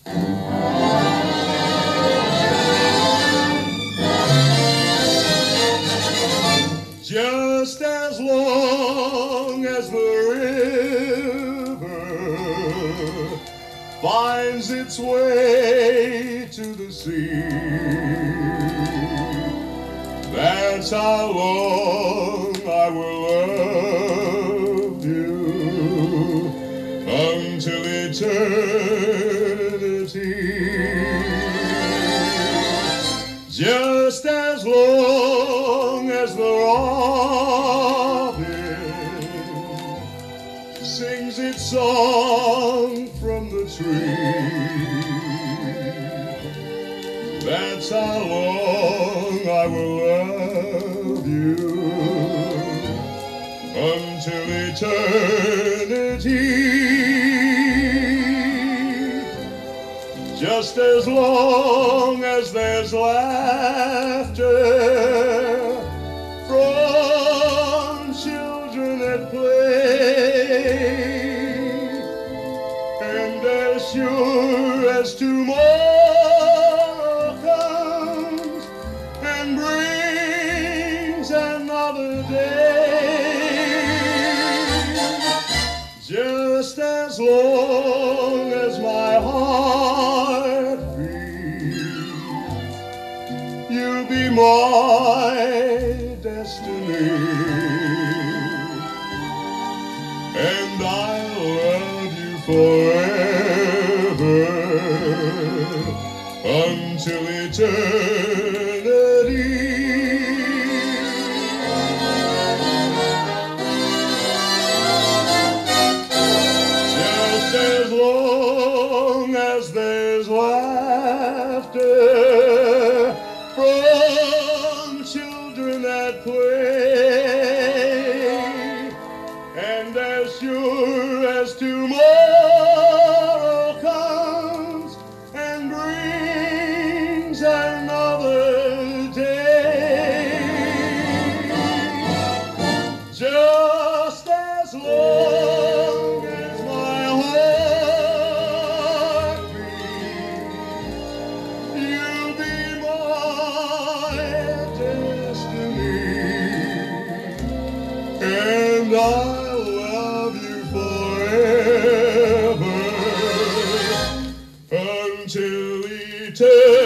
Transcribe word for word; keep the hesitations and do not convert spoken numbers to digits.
Just as long as the river finds its way to the sea, that's how long I will love you, until eternity. Just as long as the robin sings its song from the tree, that's how long I will love you, until eternity. Just as long as there's laughter from children at play, and as sure as tomorrow comes and brings another day, just as long as my heart beats, you'll be my destiny, and I'll love you forever, until eternity. Just as long as there's laughter from children at play, and as sure as tomorrow comes and brings another day, just as long as my heart beats, you'll be my destiny, and I'll love you forever, until eternity.